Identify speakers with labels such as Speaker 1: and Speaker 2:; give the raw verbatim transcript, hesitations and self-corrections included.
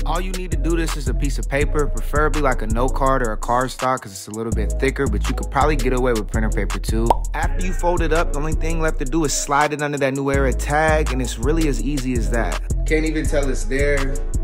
Speaker 1: All you need to do this is a piece of paper, preferably like a note card or a cardstock because it's a little bit thicker, but you could probably get away with printer paper too. After you fold it up, the only thing left to do is slide it under that New Era tag, and it's really as easy as that. Can't even tell it's there.